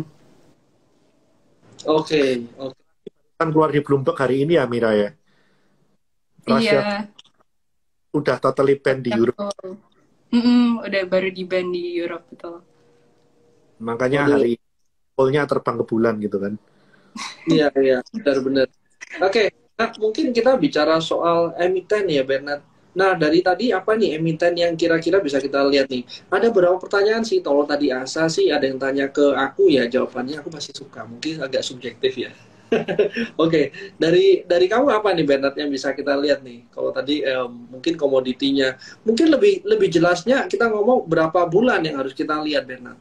Oke, okay, oke. Okay. Kan keluar di Bloomberg hari ini ya, Mira ya. Russia iya. Udah totally ban di ya, Europe. Mm-mm, udah baru di ban di Europe betul. Makanya Aduh. hari coal-nya terbang ke bulan gitu kan. Iya, iya, benar-benar. Oke, okay. Nah mungkin kita bicara soal emiten ya Bernard. Nah, dari tadi apa nih emiten yang kira-kira bisa kita lihat nih? Ada beberapa pertanyaan sih. Kalau tadi Asa sih ada yang tanya ke aku ya, jawabannya aku pasti suka. Mungkin agak subjektif ya. Oke, dari dari kamu apa nih Bernard yang bisa kita lihat nih? Kalau tadi eh, mungkin komoditinya, mungkin lebih lebih jelasnya kita ngomong berapa bulan yang harus kita lihat Bernard?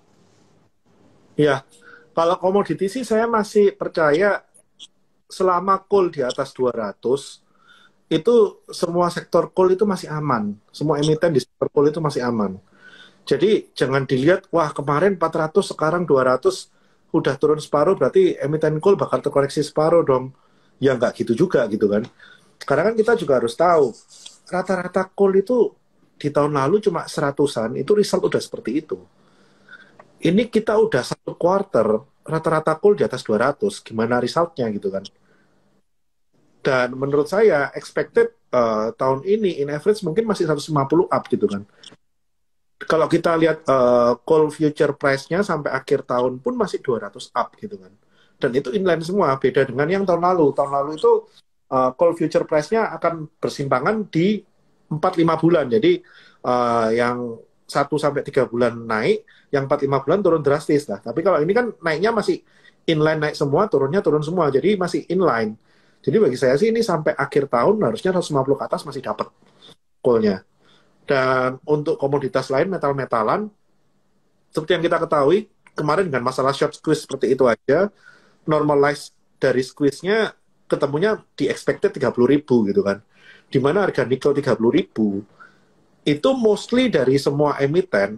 Ya, kalau komoditi sih saya masih percaya selama coal di atas dua ratus, itu semua sektor coal itu masih aman. Semua emiten di sektor coal itu masih aman. Jadi jangan dilihat, wah kemarin empat ratus, sekarang dua ratus, udah turun separuh, berarti emiten coal bakal terkoreksi separuh dong. Ya nggak gitu juga gitu kan. Karena kan kita juga harus tahu, rata-rata coal itu di tahun lalu cuma seratusan, itu result udah seperti itu. Ini kita udah satu quarter, rata-rata coal di atas dua ratus, gimana resultnya gitu kan. Dan menurut saya, expected uh, tahun ini, in average mungkin masih seratus lima puluh up gitu kan. Kalau kita lihat uh, coal future price-nya sampai akhir tahun pun masih dua ratus up gitu kan. Dan itu inline semua, beda dengan yang tahun lalu. Tahun lalu itu uh, coal future price-nya akan bersimpangan di empat lima bulan. Jadi uh, yang satu sampai tiga bulan naik, yang empat lima bulan turun drastis lah. Tapi kalau ini kan naiknya masih inline naik semua, turunnya turun semua. Jadi masih inline. Jadi bagi saya sih ini sampai akhir tahun harusnya seratus lima puluh ke atas masih dapat coal-nya. Dan untuk komoditas lain, metal-metalan, seperti yang kita ketahui, kemarin dengan masalah short squeeze seperti itu aja, normalize dari squeeze-nya ketemunya di expected tiga puluh ribu gitu kan. Dimana harga nikel tiga puluh ribu, itu mostly dari semua emiten,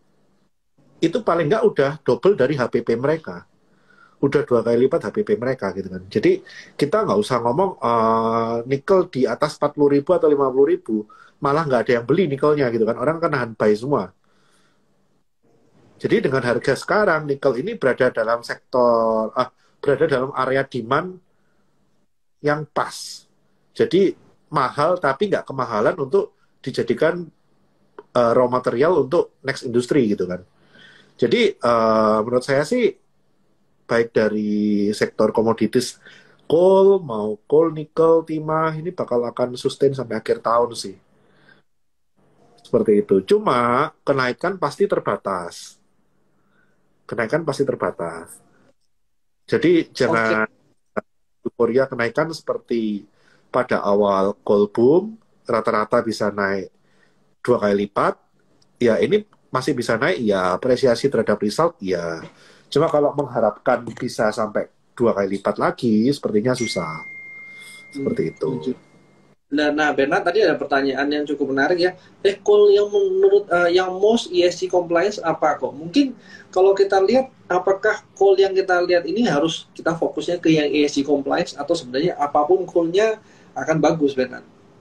itu paling nggak udah double dari H P P mereka. Udah dua kali lipat H P P mereka gitu kan. Jadi kita nggak usah ngomong uh, nikel di atas empat puluh ribu atau lima puluh ribu, malah nggak ada yang beli nikelnya gitu kan. Orang kan nahan buy semua. Jadi dengan harga sekarang, nikel ini berada dalam sektor, ah, berada dalam area demand yang pas. Jadi mahal tapi nggak kemahalan untuk dijadikan uh, raw material untuk next industry gitu kan. Jadi uh, menurut saya sih, baik dari sektor komoditis coal, mau coal, nikel, timah, ini bakal akan sustain sampai akhir tahun sih. Seperti itu. Cuma kenaikan pasti terbatas. Kenaikan pasti terbatas. Jadi jangan euforia kenaikan seperti pada awal coal boom, rata-rata bisa naik dua kali lipat. Ya ini masih bisa naik, ya apresiasi terhadap result, ya. Cuma kalau mengharapkan bisa sampai dua kali lipat lagi, sepertinya susah. Seperti itu. Nah, nah Bernard tadi ada pertanyaan yang cukup menarik ya. Eh, coal yang menurut uh, yang most E S G compliance apa kok? Mungkin kalau kita lihat, apakah coal yang kita lihat ini harus kita fokusnya ke yang E S G compliance atau sebenarnya apapun coalnya akan bagus, Bernard?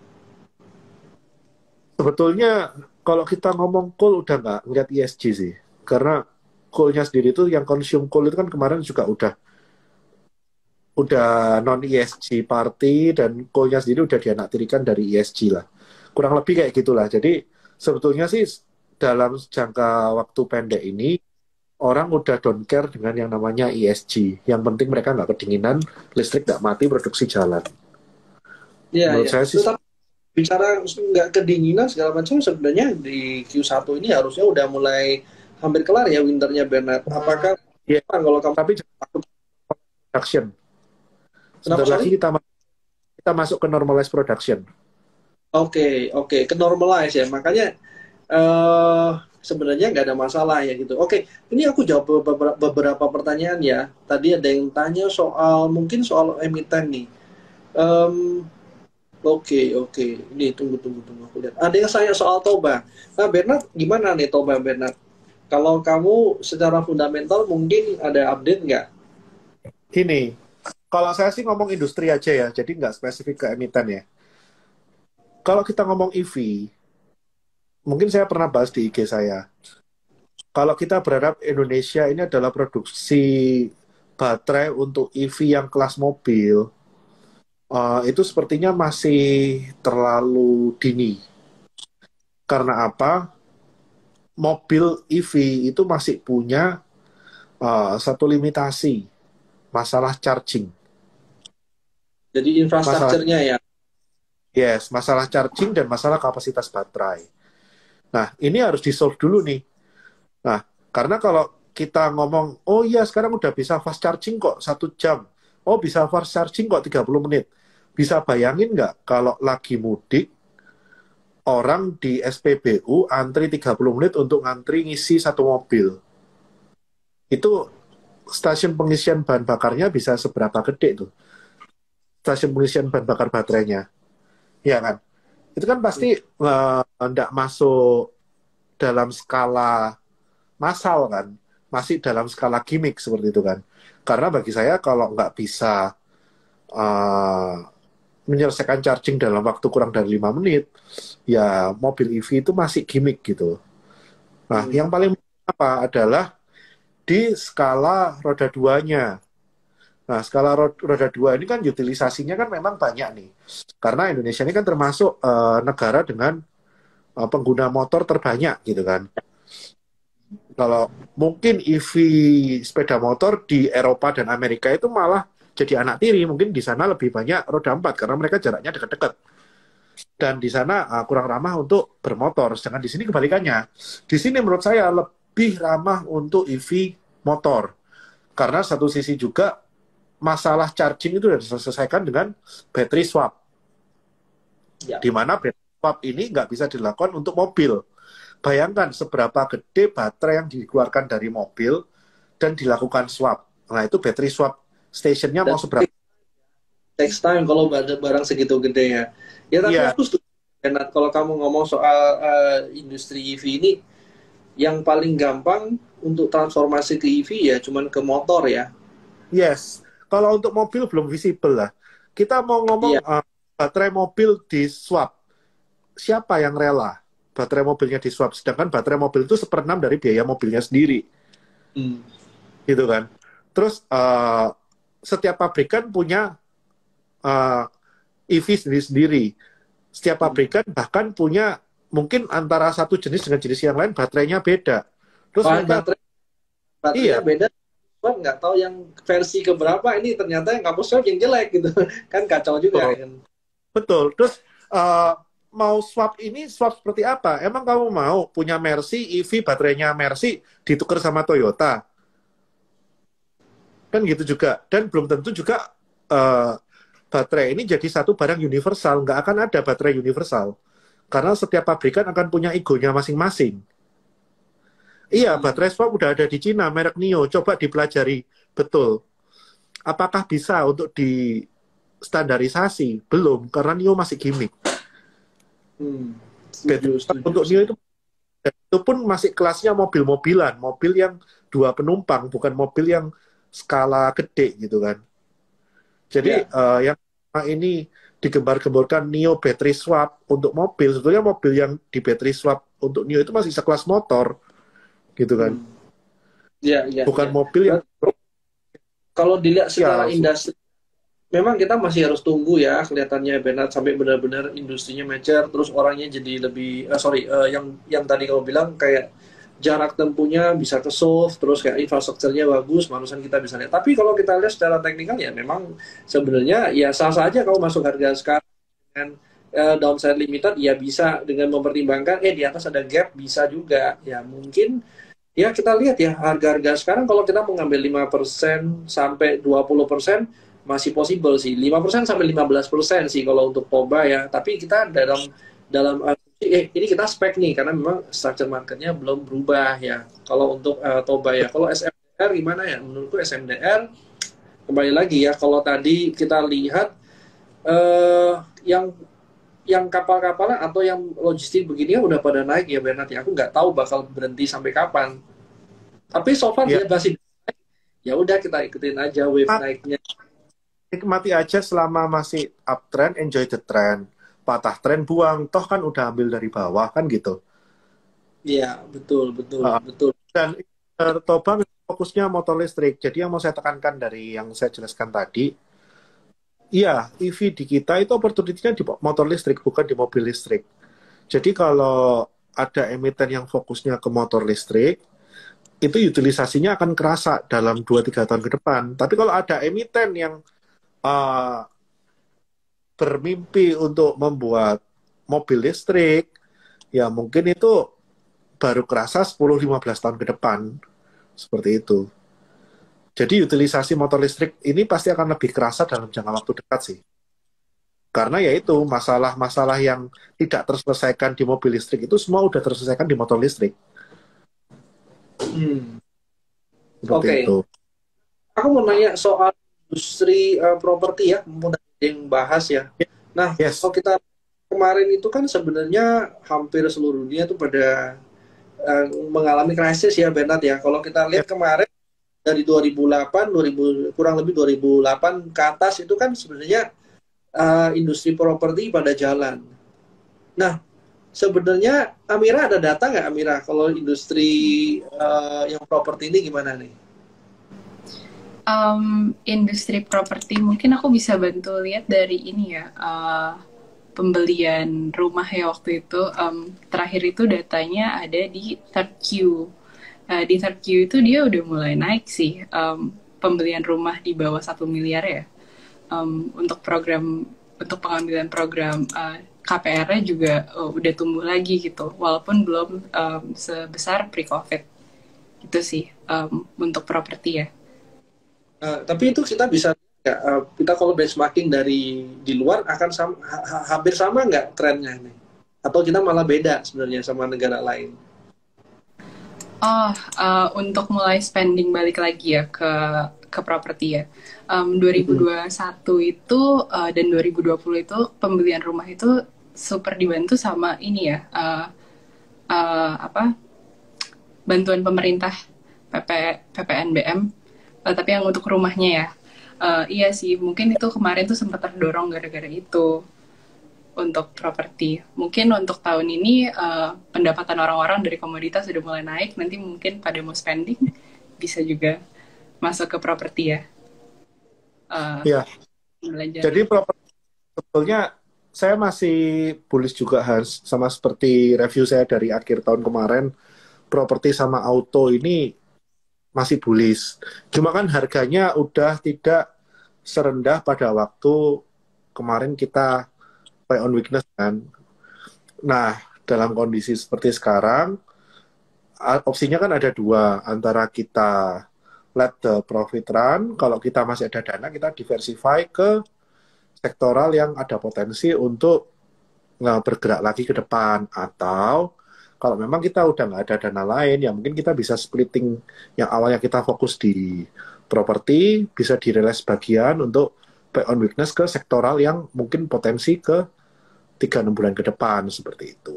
Sebetulnya kalau kita ngomong coal udah nggak ngeliat E S G sih, karena coal-nya sendiri itu yang consume coal itu kan kemarin juga udah udah non E S G party, dan coal-nya sendiri udah dianaktirikan dari E S G lah. Kurang lebih kayak gitulah. Jadi sebetulnya sih dalam jangka waktu pendek ini orang udah don't care dengan yang namanya E S G. Yang penting mereka nggak kedinginan, listrik nggak mati, produksi jalan. Iya, Menurut ya. saya sih, Tetap bicara nggak kedinginan segala macam, sebenarnya di Q satu ini harusnya udah mulai hampir kelar ya winternya, Bernard. Apakah ya, kalau kamu tapi production. Sebentar lagi kita kita masuk ke normalized production. Oke, okay, oke, okay. Ke normalize ya. Makanya uh, sebenarnya nggak ada masalah ya gitu. Oke, okay. Ini aku jawab beberapa, beberapa pertanyaan ya. Tadi ada yang tanya soal, mungkin soal emiten nih. Um, Oke, okay, oke. Okay. Ini tunggu, tunggu, tunggu. Aku lihat. Ada yang saya soal Toba. Nah, Bernard, gimana nih Toba, Bernard? Kalau kamu secara fundamental mungkin ada update nggak? Gini, kalau saya sih ngomong industri aja ya, jadi nggak spesifik ke emiten ya. Kalau kita ngomong E V, mungkin saya pernah bahas di I G saya. Kalau kita berharap Indonesia ini adalah produksi baterai untuk E V yang kelas mobil, Uh, itu sepertinya masih terlalu dini. Karena apa? Mobil E V itu masih punya uh, satu limitasi, masalah charging. Jadi infrastrukturnya ya? Yes, masalah charging dan masalah kapasitas baterai. Nah, ini harus di-solve dulu nih. Nah, karena kalau kita ngomong, oh iya sekarang udah bisa fast charging kok satu jam. Oh bisa fast charging kok tiga puluh menit. Bisa bayangin nggak kalau lagi mudik, orang di S P B U antri tiga puluh menit untuk ngantri ngisi satu mobil. Itu stasiun pengisian bahan bakarnya bisa seberapa gede tuh? Stasiun pengisian bahan bakar baterainya. Ya kan? Itu kan pasti nggak uh, masuk dalam skala massal kan, masih dalam skala gimmick seperti itu kan. Karena bagi saya kalau nggak bisa uh, menyelesaikan charging dalam waktu kurang dari lima menit, ya mobil E V itu masih gimmick gitu. Nah, hmm. yang paling apa adalah di skala roda duanya. Nah, skala roda dua ini kan utilisasinya kan memang banyak nih. Karena Indonesia ini kan termasuk uh, negara dengan uh, pengguna motor terbanyak gitu kan. Kalau mungkin E V sepeda motor di Eropa dan Amerika itu malah jadi anak tiri. Mungkin di sana lebih banyak roda empat karena mereka jaraknya dekat-dekat. Dan di sana uh, kurang ramah untuk bermotor. Sedangkan di sini kebalikannya. Di sini menurut saya lebih ramah untuk E V motor. Karena satu sisi juga masalah charging itu sudah diselesaikan dengan battery swap. Ya. Di mana battery swap ini nggak bisa dilakukan untuk mobil. Bayangkan seberapa gede baterai yang dikeluarkan dari mobil dan dilakukan swap. Nah, itu battery swap stationnya mau seberapa? Takes time kalau barang segitu gede ya. Ya, tapi ya. Aku setuju. Kalau kamu ngomong soal uh, industri E V ini, yang paling gampang untuk transformasi ke E V ya cuman ke motor ya. Yes. Kalau untuk mobil belum visible lah. Kita mau ngomong yeah. uh, baterai mobil di swap. Siapa yang rela baterai mobilnya di swap? Sedangkan baterai mobil itu seperenam dari biaya mobilnya sendiri. Hmm. Gitu kan. Terus uh, setiap pabrikan punya uh, E V sendiri-sendiri. Setiap pabrikan hmm. bahkan punya mungkin antara satu jenis dengan jenis yang lain baterainya beda. Terus oh, baterai, baterainya iya. beda. Nggak tahu yang versi keberapa ini ternyata yang kamu swap yang jelek gitu kan, kacau juga. Betul, kan? Betul. Terus uh, mau swap ini swap seperti apa? Emang kamu mau punya Mercy E V baterainya Mercy ditukar sama Toyota? Kan gitu juga. Dan belum tentu juga uh, baterai ini jadi satu barang universal. Nggak akan ada baterai universal karena setiap pabrikan akan punya egonya masing-masing. Iya, baterai swap udah ada di Cina, merek Nio. Coba dipelajari betul. Apakah bisa untuk distandarisasi? Belum, karena Nio masih gimmick. Hmm, setuju, setuju. Untuk Nio itu, itu pun masih kelasnya mobil-mobilan. Mobil yang dua penumpang, bukan mobil yang skala gede gitu kan. Jadi, ya. uh, yang ini digembar-gemborkan Nio battery swap untuk mobil. Sebetulnya mobil yang di battery swap untuk Nio itu masih sekelas motor. Gitu kan. Ya, ya, bukan ya. mobil yang kalau dilihat secara ya, industri memang kita masih harus tunggu ya kelihatannya Bernard sampai benar-benar industrinya mature, terus orangnya jadi lebih uh, sorry uh, yang yang tadi kamu bilang kayak jarak tempuhnya bisa ke solve, terus kayak infrastrukturnya bagus, barusan kita bisa lihat. Tapi kalau kita lihat secara teknikal ya memang sebenarnya ya sah-sah aja kalau masuk harga sekarang dengan uh, downside limited ya bisa dengan mempertimbangkan eh di atas ada gap bisa juga ya mungkin. Ya kita lihat ya harga-harga sekarang kalau kita mengambil lima persen sampai dua puluh persen masih possible sih. lima persen sampai lima belas persen sih kalau untuk Toba ya. Tapi kita dalam dalam eh ini kita spek nih karena memang structure marketnya belum berubah ya. Kalau untuk uh, Toba ya. Kalau S M D R gimana ya? Menurutku S M D R kembali lagi ya kalau tadi kita lihat uh, yang yang kapal-kapalan atau yang logistik begini kan udah pada naik ya Bernard ya. Aku nggak tahu bakal berhenti sampai kapan. Tapi so far ya. Dia masih naik. Ya udah kita ikutin aja wave Mat naiknya. Nikmati aja selama masih uptrend, enjoy the trend. Patah trend buang, toh kan udah ambil dari bawah kan gitu. Iya, betul, betul, uh, betul. Dan uh, Toba fokusnya motor listrik. Jadi yang mau saya tekankan dari yang saya jelaskan tadi, iya, E V di kita itu opportunity-nya di motor listrik, bukan di mobil listrik. Jadi kalau ada emiten yang fokusnya ke motor listrik, itu utilisasinya akan kerasa dalam dua tiga tahun ke depan. Tapi kalau ada emiten yang uh, bermimpi untuk membuat mobil listrik, ya mungkin itu baru kerasa sepuluh sampai lima belas tahun ke depan. Seperti itu. Jadi utilisasi motor listrik ini pasti akan lebih kerasa dalam jangka waktu dekat sih. Karena yaitu masalah-masalah yang tidak terselesaikan di mobil listrik itu semua udah terselesaikan di motor listrik. Hmm. Seperti Oke. itu. Aku mau nanya soal industri uh, properti ya, mudah yang bahas ya. Nah, Yes. kalau kita kemarin itu kan sebenarnya hampir seluruh dunia itu pada uh, mengalami krisis ya, Bernard ya. Kalau kita lihat kemarin dari dua ribu delapan, dua ribu kurang lebih dua ribu delapan ke atas itu kan sebenarnya uh, industri properti pada jalan. Nah, sebenarnya Amira ada data nggak, Amira, kalau industri uh, yang properti ini gimana nih? Um, industri properti mungkin aku bisa bantu lihat dari ini ya, uh, pembelian rumah ya waktu itu. Um, terakhir itu datanya ada di third Q. Uh, di third Q itu dia udah mulai naik sih, um, pembelian rumah di bawah satu miliar ya. Um, untuk program untuk pengambilan program uh, K P R-nya juga uh, udah tumbuh lagi gitu, walaupun belum um, sebesar pre-COVID. Itu sih um, untuk properti ya. Uh, tapi itu kita bisa ya, uh, kita kalau benchmarking dari di luar akan sama, ha hampir sama nggak trennya nih? Atau kita malah beda sebenarnya sama negara lain? Oh, uh, untuk mulai spending balik lagi ya ke ke properti ya. Um, dua ribu dua puluh satu itu uh, dan dua ribu dua puluh itu pembelian rumah itu super dibantu sama ini ya, uh, uh, apa bantuan pemerintah P P P P N B M. Uh, tapi yang untuk rumahnya ya, uh, iya sih, mungkin itu kemarin tuh sempat terdorong gara-gara itu untuk properti. Mungkin untuk tahun ini uh, pendapatan orang-orang dari komoditas sudah mulai naik, nanti mungkin pada mau spending bisa juga masuk ke properti ya. Uh, ya. Belajar. Jadi properti sebetulnya saya masih bullish juga, Hans, sama seperti review saya dari akhir tahun kemarin. Properti sama auto ini masih bullish. Cuma kan harganya udah tidak serendah pada waktu kemarin kita play on weakness kan. Nah, dalam kondisi seperti sekarang, opsinya kan ada dua. Antara kita let the profit run, kalau kita masih ada dana, kita diversify ke sektoral yang ada potensi untuk nggak bergerak lagi ke depan. Atau kalau memang kita udah nggak ada dana lain, ya mungkin kita bisa splitting yang awalnya kita fokus di properti, bisa di-release bagian untuk play on weakness ke sektoral yang mungkin potensi ke tiga enam bulan ke depan, seperti itu.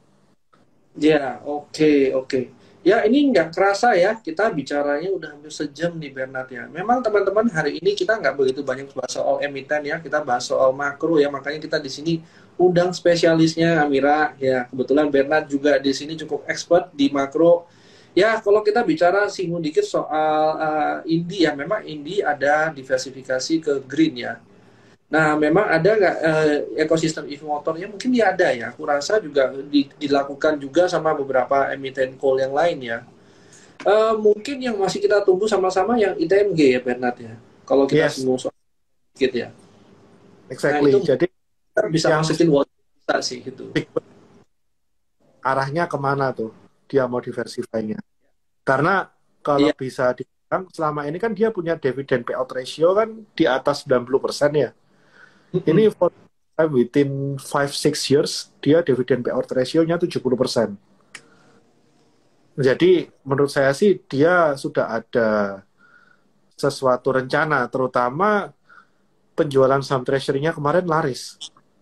Ya, oke, okay, oke. Okay. Ya, ini nggak kerasa ya, kita bicaranya udah hampir sejam nih, Bernard ya. Memang teman-teman hari ini kita nggak begitu banyak bahas soal emiten ya, kita bahas soal makro ya, makanya kita di sini undang spesialisnya Amira ya. Kebetulan Bernard juga di sini cukup expert di makro. Ya, kalau kita bicara singgung dikit soal uh, Indi ya, memang Indi ada diversifikasi ke green ya. Nah, memang ada nggak uh, ekosistem E V motornya? Mungkin dia ada ya. Aku rasa juga di, dilakukan juga sama beberapa emiten coal yang lain ya. Uh, mungkin yang masih kita tunggu sama-sama yang I T M G ya, Bernard ya. Kalau kita Yes. semua soal sedikit ya. Exactly. Nah, itu jadi kita bisa yang masukin water kita sih gitu. arahnya kemana tuh dia mau diversify-nya? Karena kalau Iya. bisa dibilang selama ini kan dia punya dividend payout ratio kan di atas sembilan puluh persen ya. Ini for within five to six years dia dividend payout ratio-nya tujuh puluh persen. Jadi menurut saya sih dia sudah ada sesuatu rencana, terutama penjualan saham treasury-nya kemarin laris.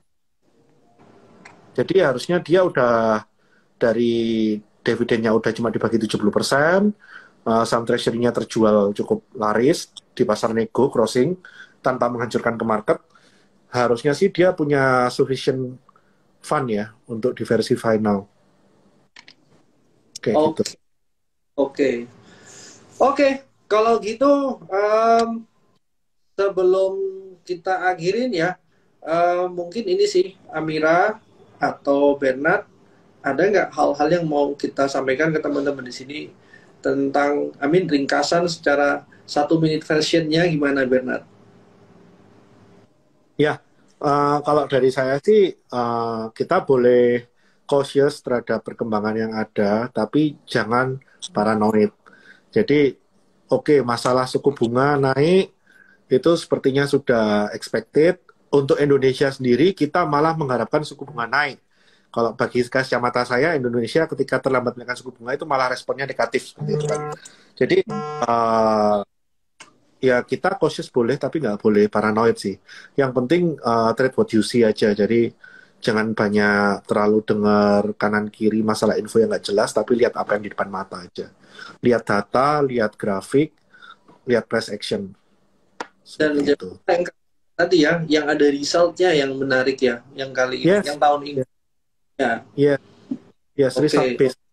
Jadi harusnya dia udah dari dividennya udah cuma dibagi tujuh puluh persen, uh, saham treasury-nya terjual cukup laris di pasar nego crossing tanpa menghancurkan ke market. Harusnya sih dia punya sufficient fund ya untuk diversify now. Kayak Oke. gitu. Oke. Oke, kalau gitu um, sebelum kita akhirin ya, um, mungkin ini sih Amira atau Bernard, ada nggak hal-hal yang mau kita sampaikan ke teman-teman di sini tentang, I mean ringkasan secara satu minute versionnya gimana, Bernard? Ya, Uh, kalau dari saya sih, uh, kita boleh cautious terhadap perkembangan yang ada, tapi jangan paranoid. Jadi, oke, okay, masalah suku bunga naik, itu sepertinya sudah expected. Untuk Indonesia sendiri, kita malah mengharapkan suku bunga naik. Kalau bagi kacamata saya, Indonesia ketika terlambat menaikkan suku bunga itu malah responnya negatif. Seperti itu kan. Jadi, uh, ya kita cautious boleh, tapi nggak boleh paranoid sih. Yang penting uh, trade what you see aja. Jadi, jangan banyak terlalu dengar kanan-kiri masalah info yang nggak jelas, tapi lihat apa yang di depan mata aja. Lihat data, lihat grafik, lihat price action. Dan itu. Yang tadi ya, yang ada resultnya yang menarik ya, yang kali ini, Yes. yang tahun ini. Yes. Ya. Iya. Yes, Oke. result based. Oke,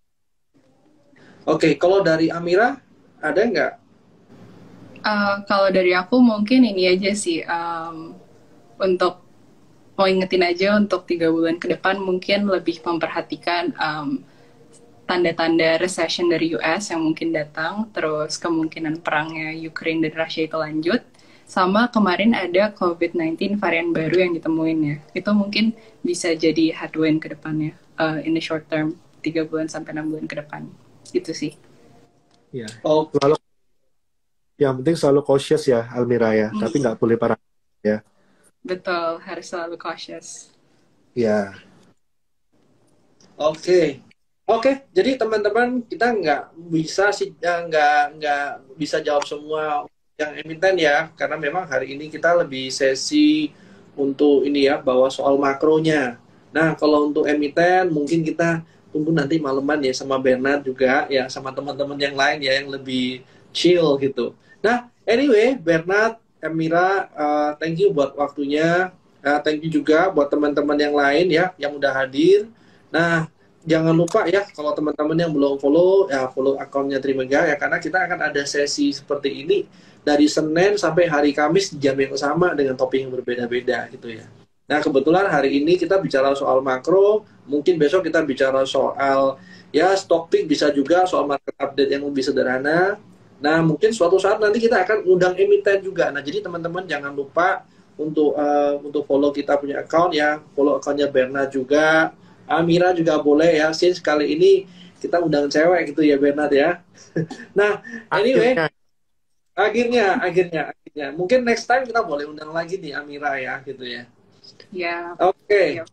okay. Kalau dari Amira ada nggak? Uh, kalau dari aku mungkin ini aja sih, um, untuk mau ingetin aja untuk tiga bulan ke depan mungkin lebih memperhatikan um, tanda-tanda recession dari U S yang mungkin datang, terus kemungkinan perangnya Ukraine dan Rusia itu lanjut, sama kemarin ada covid sembilan belas varian baru yang ditemuin ya. Itu mungkin bisa jadi headwind ke depannya, uh, in the short term, tiga bulan sampai enam bulan ke depan. Itu sih. Ya. Oh. Selalu, yang penting selalu cautious ya, Almira ya. Hmm. Tapi nggak boleh parah ya. Betul, harus selalu cautious. Ya. Oke. Okay. Oke, okay, jadi teman-teman kita nggak bisa sih nggak nggak bisa jawab semua yang emiten ya, karena memang hari ini kita lebih sesi untuk ini ya, bawa soal makronya. Nah, kalau untuk emiten mungkin kita tunggu nanti malaman ya sama Bernard juga ya, sama teman-teman yang lain ya yang lebih chill gitu. Nah, anyway, Bernard, Amira, uh, thank you buat waktunya. Uh, thank you juga buat teman-teman yang lain ya yang udah hadir. Nah, jangan lupa ya, kalau teman-teman yang belum follow, ya follow akunnya Trimega ya, karena kita akan ada sesi seperti ini dari Senin sampai hari Kamis di jam yang sama dengan topik yang berbeda-beda gitu ya. Nah, kebetulan hari ini kita bicara soal makro, mungkin besok kita bicara soal ya stock pick, bisa juga soal market update yang lebih sederhana. Nah, mungkin suatu saat nanti kita akan undang emiten juga. Nah, jadi teman-teman jangan lupa untuk uh, untuk follow kita punya account ya, follow akunnya Bernard juga. Amira juga boleh ya, since kali ini kita undang cewek gitu ya Bernard ya. Nah, anyway, akhirnya, akhirnya, akhirnya, mungkin next time kita boleh undang lagi nih Amira ya, gitu ya. Ya. Oke. Okay. Ya.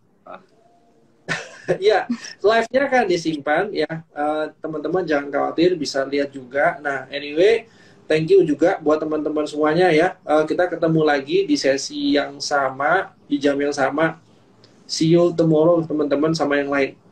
Ya, live-nya kan disimpan ya. Uh, teman-teman jangan khawatir, bisa lihat juga. Nah, anyway, thank you juga buat teman-teman semuanya ya. Uh, kita ketemu lagi di sesi yang sama, di jam yang sama. See you tomorrow teman-teman sama yang lain.